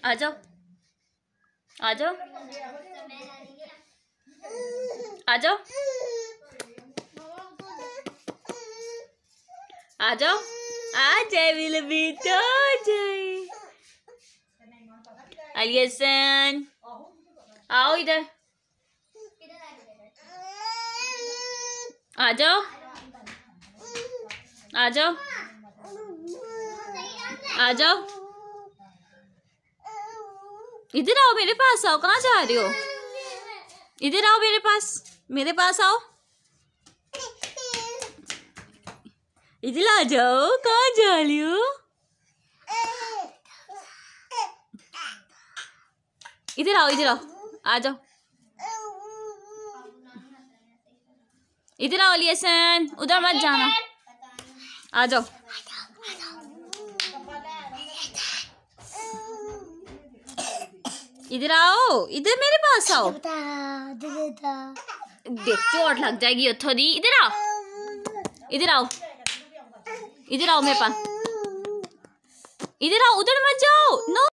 आ जाओ आ जाओ आ जाओ आ जाओ। आ जाए मेरे बेटा, आ जाए। हसन आओ इधर, आ जाओ आ जाओ आ जाओ। इधर आओ मेरे पास आओ, कहाँ जा रहे हो? इधर आओ मेरे पास आओ। इधर आ जाओ, कहाँ जा रही हो? इधर आओ आ जाओ। इधर आओ हसन, उधर मत जाना, आ जाओ। इधर आओ, इधर मेरे पास आओ। देख चोट लग जाएगी थोड़ी। इधर आओ मेरे पास। इधर आओ, उधर मत जाओ। नो